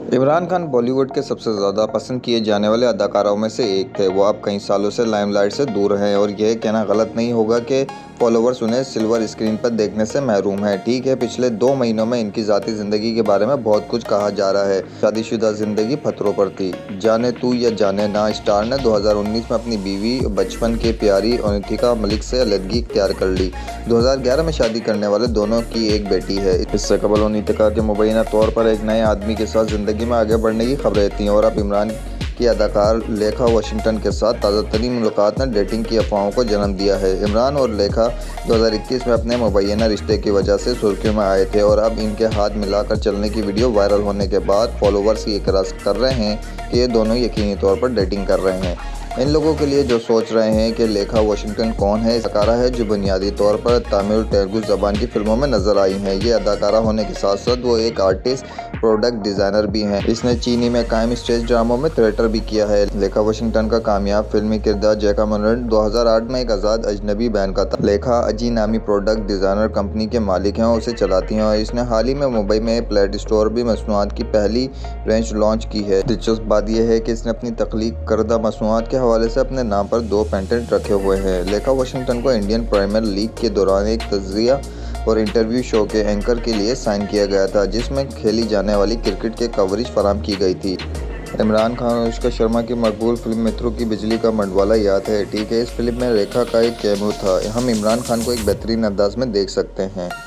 इमरान खान बॉलीवुड के सबसे ज़्यादा पसंद किए जाने वाले अदाकारों में से एक थे। वो अब कई सालों से लाइमलाइट से दूर हैं और यह कहना गलत नहीं होगा कि फॉलोवर्स उन्हें सिल्वर स्क्रीन पर देखने से महरूम हैं। ठीक है, पिछले 2 महीनों में इनकी ज़ाती ज़िंदगी के बारे में बहुत कुछ कहा जा रहा है। शादीशुदा ज़िंदगी खतरों पर थी। जाने तू या जाने ना स्टार ने 2019 में अपनी बीवी बचपन की प्यारी अनिथिका मलिक से अलहदगी इख्तियार कर ली। 2011 में शादी करने वाले दोनों की एक बेटी है। इससे कबल अनिथिका के मुबैना तौर पर एक नए आदमी के साथ ज़िंदगी में आगे बढ़ने की खबरें थीं और अब इमरान की अदाकार लेखा वाशिंगटन के साथ ताज़ा तरीन मुलाकात ने डेटिंग की अफवाहों को जन्म दिया है। इमरान और लेखा 2021 में अपने मुबैना रिश्ते की वजह से सुर्खियों में आए थे और अब इनके हाथ मिलाकर चलने की वीडियो वायरल होने के बाद फॉलोवर्स ये इकरार कर रहे हैं कि ये दोनों यकीनी तौर पर डेटिंग कर रहे हैं। इन लोगों के लिए जो सोच रहे हैं कि लेखा वाशिंगटन कौन है, अदाकारा है जो बुनियादी तौर पर तमिल तेलुगु ज़बान की फिल्मों में नजर आई हैं। ये अदाकारा होने के साथ साथ वो एक आर्टिस्ट प्रोडक्ट डिज़ाइनर भी हैं। इसने चीनी में कायम स्टेज ड्रामों में थिएटर भी किया है। लेखा वाशिंगटन का कामयाब फिल्मी किरदार जैका मनोरन 2008 में एक आज़ाद अजनबी बहन का था। लेखा अजी नामी प्रोडक्ट डिज़ाइनर कंपनी के मालिक हैं और उसे चलाती हैं और इसने हाल ही में मुंबई में प्लेट स्टोर भी मसनूआत की पहली रेंज लॉन्च की है। दिलचस्प बात यह है कि इसने अपनी तख्लीक करदा मसनूआत के हवाले से अपने नाम पर 2 पेटेंट रखे हुए हैं। लेखा वाशिंगटन को इंडियन प्रीमियर लीग के दौरान एक तज्जिया और इंटरव्यू शो के एंकर के लिए साइन किया गया था, जिसमें खेली जाने वाली क्रिकेट के कवरेज फराहम की गई थी। इमरान खान और अनुष्का शर्मा की मकबूल फिल्म मित्रों की बिजली का मंडवाला याद है। ठीक है, इस फिल्म में रेखा का एक कैमियो था। हम इमरान खान को एक बेहतरीन अंदाज में देख सकते हैं।